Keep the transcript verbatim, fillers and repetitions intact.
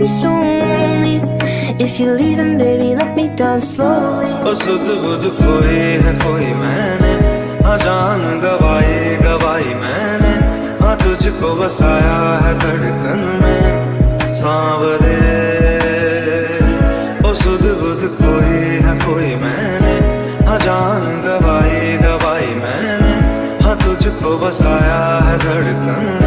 be so lonely. If you're leaving, baby, let me down slowly. ओ सुध बुध खोई है खोई मैंने, हाँ जान गवाई गवाई मैंने, हाँ तुझको बसाया है धड़कन में सांवरे। ओ सुध बुध खोई है खोई मैंने, हाँ जान गवाई गवाई मैंने, हाँ तुझको बसाया है धड़कन